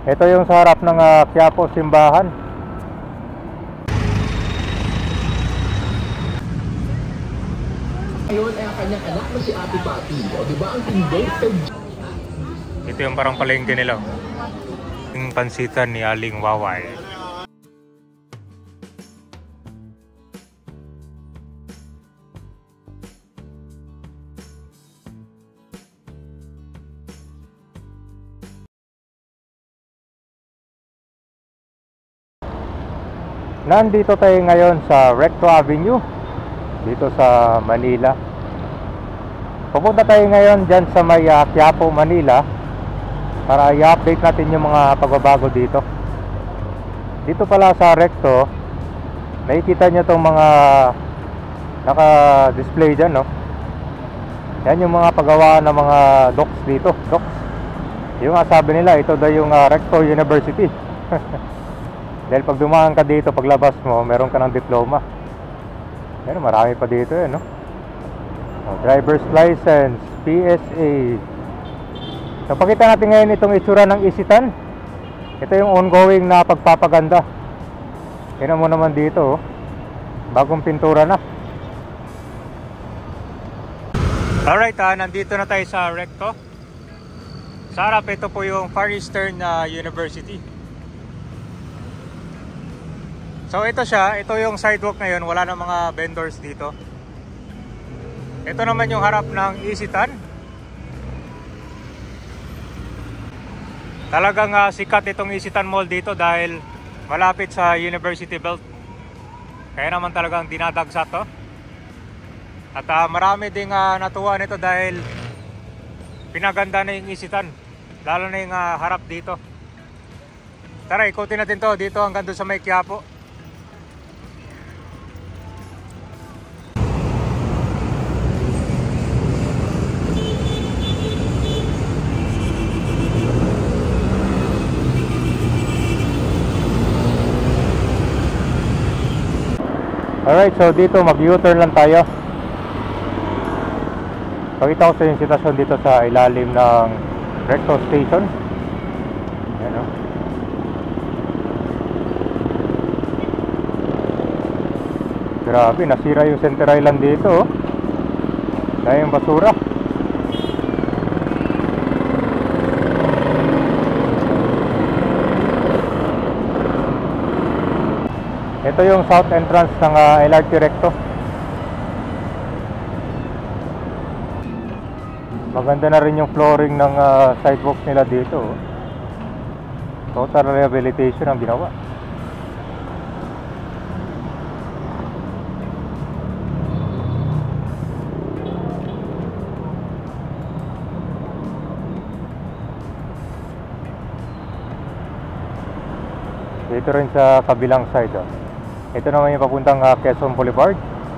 Ito yung sa harap ng Quiapo Simbahan. Ngayon ay ang kanyang anak na si Ate Pati. O diba ang tindong Ito yung parang palengke nila. Yung pansitan ni Aling Waway. Nandito tayo ngayon sa Recto Avenue dito sa Manila. Pupunta tayo ngayon dyan sa may Quiapo, Manila para i-update natin yung mga pagbabago dito. Dito pala sa Recto, nakikita nyo itong mga naka-display dyan, no? Yan yung mga paggawa ng mga docks dito. Docks. Yung sabi nila, ito daw yung Recto University. Dahil pag dumaan ka dito, paglabas mo, meron ka ng diploma. Pero marami pa dito no? Driver's license, PSA. So pakita natin ngayon itong itsura ng Isitan. Ito yung ongoing na pagpapaganda. Tingnan mo naman dito, bagong pintura na. Alright, nandito na tayo sa Recto. Sa harap, ito po yung Far Eastern University. So ito yung sidewalk ngayon, wala na mga vendors dito. Ito naman yung harap ng Isitan. Talagang sikat itong Isitan Mall dito dahil malapit sa University Belt. Kaya naman talagang dinadagsa to. At marami ding natuwa nito dahil pinaganda na yung Isitan. Lalo na yung harap dito. Tara, ikutin natin to dito hanggang doon sa may Quiapo. Alright, so dito mag-U-turn lang tayo. Pakita ko sa yung sitwasyon dito sa ilalim ng Recto Station. Ayan, no? Grabe, nasira yung center island dito. Dahil yung basura. Ito yung south entrance ng LRT Recto. Maganda na rin yung flooring ng sidewalks nila dito. Total rehabilitation ang ginawa. Dito rin sa kabilang side. Ito naman yung papuntang Quezon Boulevard.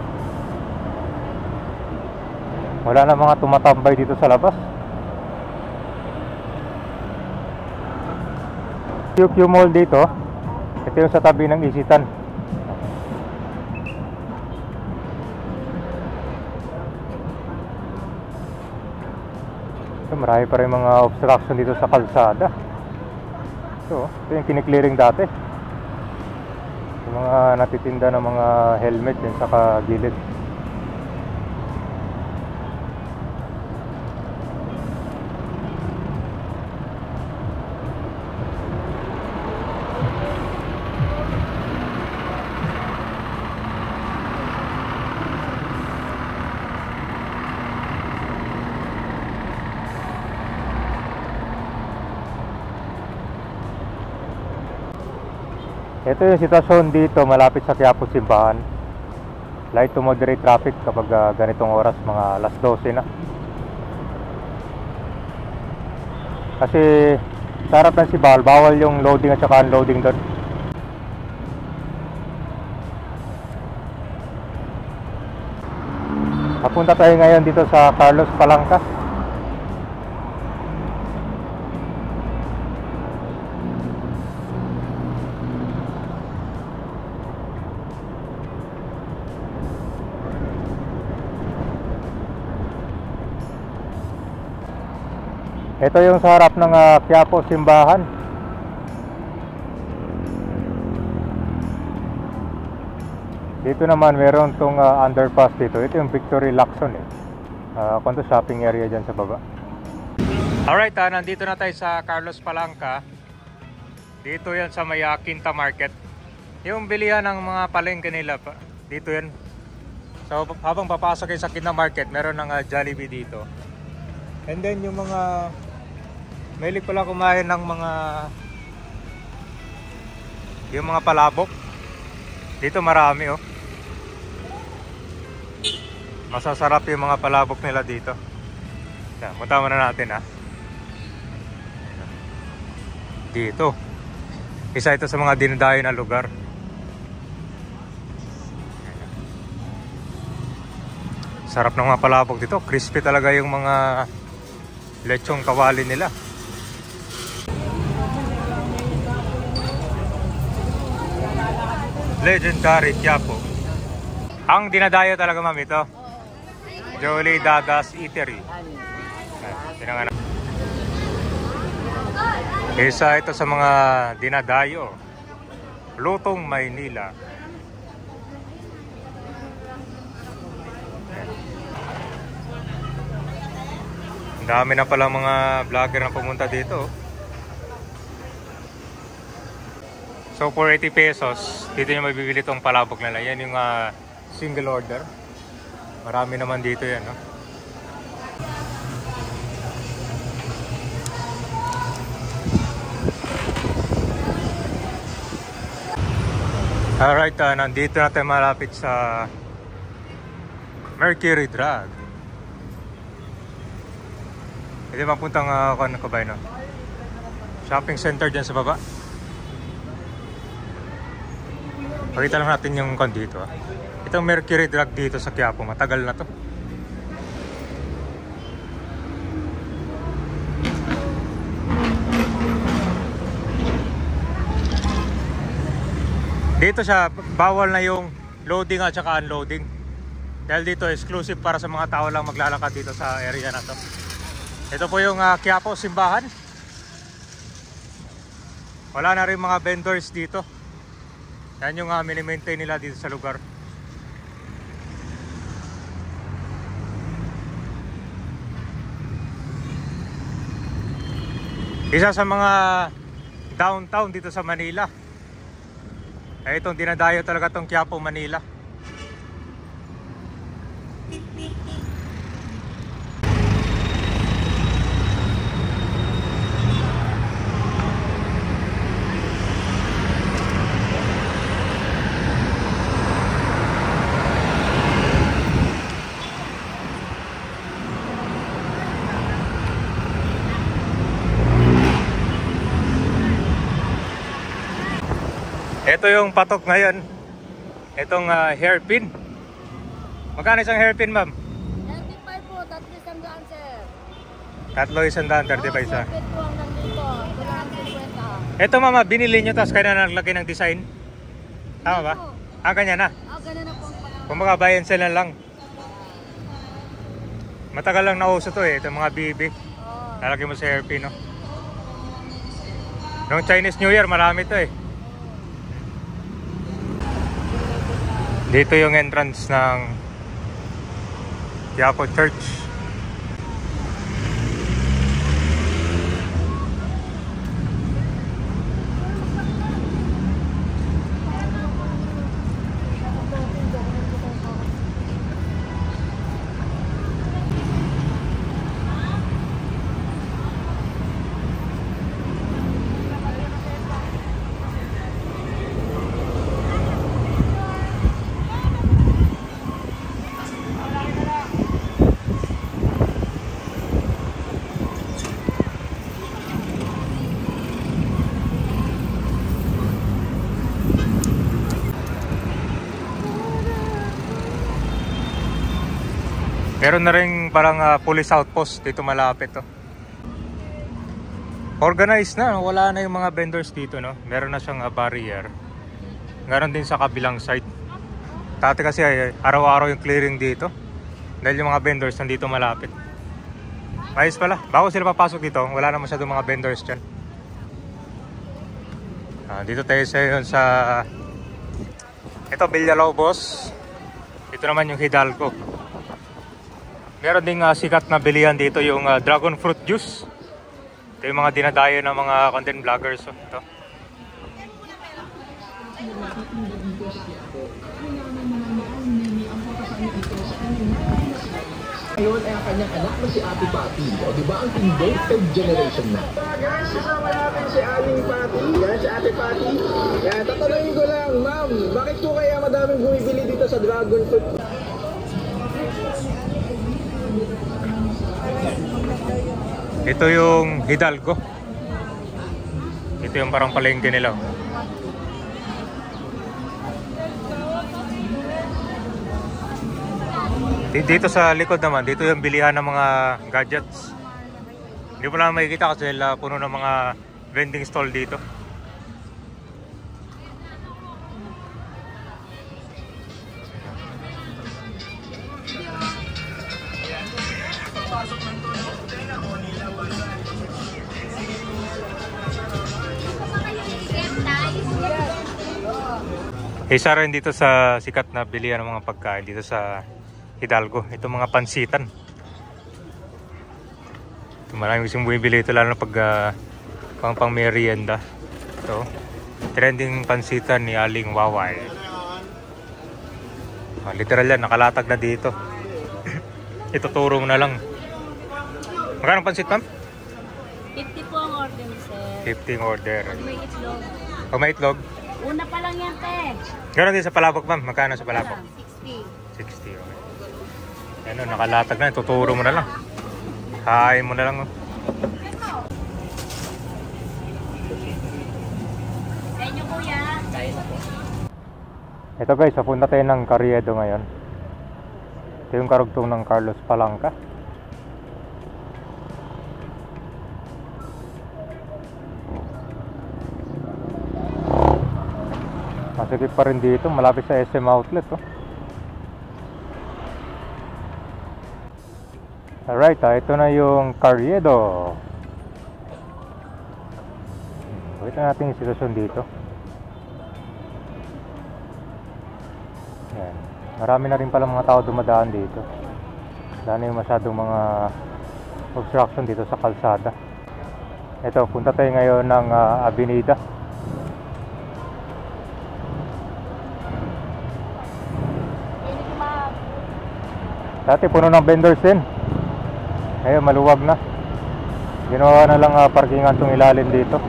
Wala na mga tumatambay dito sa labas. QQ Mall dito. Ito yung sa tabi ng Isitan. So, marami pa rin mga obstruction dito sa kalsada. So, ito yung kiniklearing dati. Yung mga natitinda ng mga helmet din sa kagilid. Ito yung sitwasyon dito malapit sa Quiapo Simbahan. Light to moderate traffic kapag ganitong oras, mga alas 12 na. Kasi sa harap ng Sibal, bawal yung loading at saka unloading doon. Papunta tayo ngayon dito sa Carlos Palangka. Ito yung sa harap ng Quiapo Simbahan. Dito naman meron tong underpass dito. Ito yung Victory Lacson eh. Konto shopping area dyan sa baba. Alright, nandito na tayo sa Carlos Palanca. Dito yan sa may Quinta Market. Yung bilihan ng mga palengke nila dito yan. So habang papasok kayo sa Quinta Market, meron ng Jollibee dito. And then yung mga mahilig pala kumain ng yung mga palabok. Dito marami oh. Masasarap yung mga palabok nila dito. Yan, punta muna natin ha. Dito. Isa ito sa mga dinadayo na lugar. Sarap ng mga palabok dito. Crispy talaga yung mga lechong kawali nila. Legendary Quiapo. Ang dinadayo talaga ma'am ito. Jolie Dadas Eatery. Isa ito sa mga dinadayo. Lutong Maynila. Dami na pala mga vlogger na pumunta dito. So for 80 pesos, dito nyo mabibili itong palabok nila. Yan yung single order. Marami naman dito yan. No? Alright, nandito na tayo malapit sa Mercury Drug. Ito mapuntang kabay, no? Shopping center dyan sa baba. Pakita lang natin yung dito. Itong Mercury Drug dito sa Quiapo, matagal na to. Dito siya, bawal na yung loading at saka unloading. Dahil dito, exclusive para sa mga tao lang maglalakad dito sa area na to. Ito po yung Quiapo Simbahan. Wala na rin mga vendors dito. Yan yung mini-maintain nila dito sa lugar. Isa sa mga downtown dito sa Manila. Eh, itong dinadayo talaga itong Quiapo, Manila. Ito yung patok ngayon. Itong hairpin. Magkano isang hairpin, ma'am? 35 po, 300 sir. Tatlo 135 isa. Hairpin po ang nandito, 250. Ito mama, binili nyo tapos kaya na naglagay ng design. Tama ba? Ah, ganyan na. Ganyan na po ang pangalan. Kung mga buy and sell na lang. Matagal lang nauso to eh. Itong mga BB. Lalagay mo sa hairpin, no? Noong Chinese New Year, marami to eh. Dito yung entrance ng Quiapo Church. Meron na rin parang police outpost dito malapit to. Organized na, wala na yung mga vendors dito, no? Meron na siyang barrier. Meron din sa kabilang side. Dati kasi araw-araw yung clearing dito. Dahil yung mga vendors nandito malapit. Ayos pala, bago sila papasok dito, wala na masyadong mga vendors dyan. Dito tayo sa Ito, Villalobos. Ito naman yung Hidalgo. Meron ding sikat na bilihan dito yung dragon fruit juice. Ito yung mga dinadayo ng mga content vloggers. Oh. Ito. Ngayon ay ang kanyang anak na si Ate Patty. O diba ang tindong third generation na? Guys, kasama natin si Aling Patty. Yan, si Ate Patty. Yan, tatanungin ko lang, ma'am, bakit po kaya madaming bumibili dito sa dragon fruit? Ito yung Hidalgo. Ito yung parang palengke nila. Dito sa likod naman, dito yung bilihan ng mga gadgets. Hindi mo lang makikita kasi puno ng mga vending stall dito. Isa rin dito sa sikat na bilihan ng mga pagkain dito sa Hidalgo. Ito mga pansitan. Ito, maraming gustong bumibili ito lalo na pag pang merienda. Ito, trending pansitan ni Aling Waway. Literal yan, nakalatag na dito. Ituturo mo na lang. Magkano pansit, ma'am? 50 po ang order, sir. 50 order. May itlog. Pag may itlog? Una pa lang yan, te. Gano'n din sa palabok, ma'am? Magkano sa palabok? 60. 60, okay. Ano, nakalatag na. Tuturo mo na lang. Hain mo na lang. Oh. Sa inyo, kuya. Ito guys, papunta tayo ng Carriedo ngayon. Ito yung karugtong ng Carlos Palanca. Masikip pa rin dito, malapit sa SM Outlet. Oh. Alright, ito na yung Carriedo. Ito natin yung sitwasyon dito. Ayan. Marami na rin pala mga tao dumadaan dito. Wala na yung masyadong mga obstruction dito sa kalsada. Ito, punta tayo ngayon ng Avenida. Dati puno ng vendors din. Ngayon maluwag na. Ginawa na lang parkingan tong ilalim dito.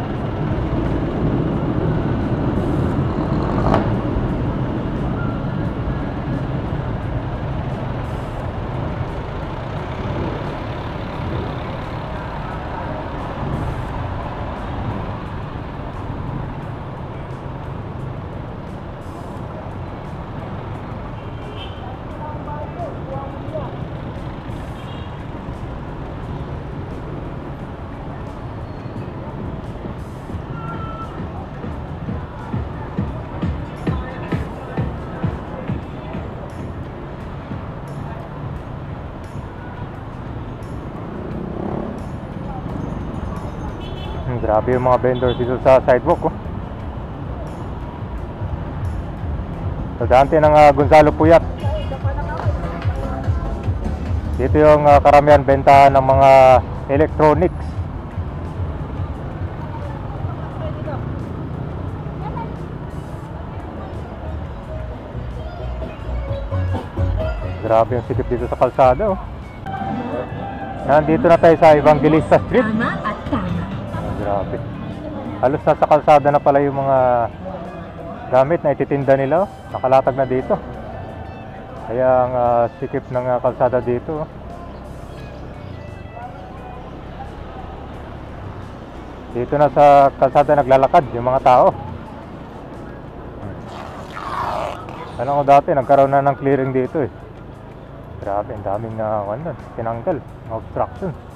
Grabe yung mga vendors dito sa sidewalk. Oh. So, dante ng Gonzalo Puyat. Dito yung karamihan bentahan ng mga electronics. Grabe yung sikip dito sa kalsada. Oh. Nandito na tayo sa Evangelista Street. Grabe. Halos nasa kalsada na pala yung mga gamit na ititinda nila. Nakalatag na dito. Kaya ang sikip ng kalsada dito. Dito na sa kalsada naglalakad yung mga tao. Alam ko dati nagkaroon na ng clearing dito eh. Grabe, ang daming tinanggal, obstruction.